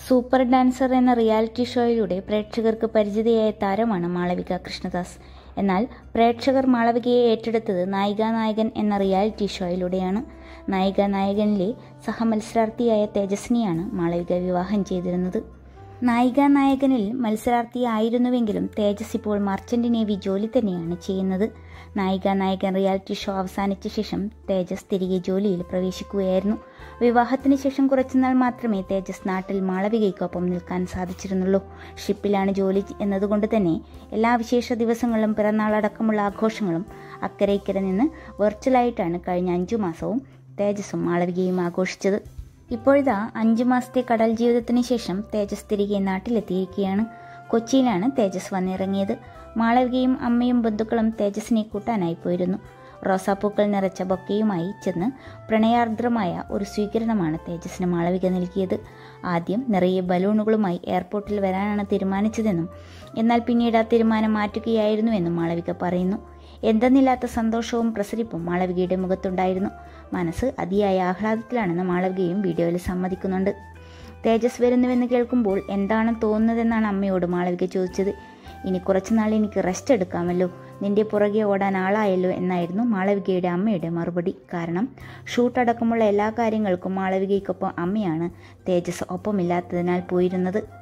Super dancer എന്ന reality ഷോയിലൂടെ പ്രേക്ഷകർക്ക് പരിചിതയായ താരമാണ് മാളവിക കൃഷ്ണദാസ്. എന്നാൽ പ്രേക്ഷകർ മാളവികയെ ഏറ്റെടുത്തത് നായികാനായകൻ എന്ന റിയാലിറ്റി ഷോയിലൂടെയാണ്. നായികാനായകനിലെ സഹമത്സരാർത്ഥിയായ തേജസ്വിനെയാണ് മാളവിക വിവാഹം ചെയ്തിരുന്നത്. നായികാനായകനിൽ മത്സരാർത്ഥിയായിരുന്നുവെങ്കിലും തേജസ് ഇപ്പോൾ മർച്ചന്റ് നേവി ജോലി തന്നെയാണ് ചെയ്യുന്നത്. നായികാനായകൻ റിയാലിറ്റി ഷോ അവസാനിച്ച ശേഷം തേജസ് തിരികെ ജോലിയിൽ പ്രവേശിക്കുകയായിരുന്നു. വിവാഹത്തിന് ശേഷം കുറച്ചുനാൾ മാത്രമേ തേജസ് നാട്ടിൽ മാളവികയ്ക്കൊപ്പം നിൽക്കാൻ സാധിച്ചിരുന്നുള്ളൂ. ഷിപ്പിലാണ് ജോലി എന്നതുകൊണ്ട് തന്നെ എല്ലാ വിശേഷ ദിവസങ്ങളിലും പിറന്നാളടക്കമുള്ള ആഘോഷങ്ങളും അക്കരെ ഇക്കരെ നിന്ന് വെർച്വലായിട്ടാണ് കഴിഞ്ഞ 5 മാസവും തേജസും മാളവികയും ആഘോഷിച്ചത്. ഇപ്പോഴിതാ 5 മാസത്തെ കടൽ ജീവിതത്തിന് ശേഷം തേജസ് തിരികെ നാട്ടിലെത്തിയിരിക്കുകയാണ്. കൊച്ചിയിലാണ് തേജസ് വന്നിറങ്ങിയത്. മാളവികയും അമ്മയും ബന്ധുക്കളും തേജസിനെ കൂട്ടാനായി പോയിരുന്നു. റോസാപ്പൂക്കൾ നിറച്ച ബൊക്കയുമായി ചെന്ന് പ്രണയാർദ്രമായ ഒരു സ്വീകരണമാണ് തേജസിന് മാളവിക നൽകിയത്. ആദ്യം നിറയെ ബലൂണുകളുമായി എയർപോർട്ടിൽ വരാനാണ് തീരുമാനിച്ചതെന്നും എന്നാൽ പിന്നീട് ആ തീരുമാനം മാറ്റുകയായിരുന്നുവെന്നും മാളവിക പറയുന്നു. എന്തെന്നില്ലാത്ത സന്തോഷവും പ്രസരിപ്പും മാളവികയുടെ മുഖത്തുണ്ടായിരുന്നു. മനസ്സ് അതിയായ ആഹ്ലാദത്തിലാണെന്ന് മാളവികയും വീഡിയോയിൽ സമ്മതിക്കുന്നുണ്ട്. തേജസ് വരുന്നുവെന്ന് കേൾക്കുമ്പോൾ എന്താണ് തോന്നുന്നതെന്നാണ് അമ്മയോട് മാളവിക ചോദിച്ചത്. ഇനി കുറച്ചുനാൾ എനിക്ക് റെസ്റ്റ് എടുക്കാമല്ലോ, നിന്റെ പുറകെ ഓടാൻ ആളായല്ലോ എന്നായിരുന്നു മാളവികയുടെ അമ്മയുടെ മറുപടി. കാരണം ഷൂട്ടടക്കമുള്ള എല്ലാ കാര്യങ്ങൾക്കും മാളവികയ്ക്കൊപ്പം അമ്മയാണ് തേജസ് ഒപ്പമില്ലാത്തതിനാൽ പോയിരുന്നത്.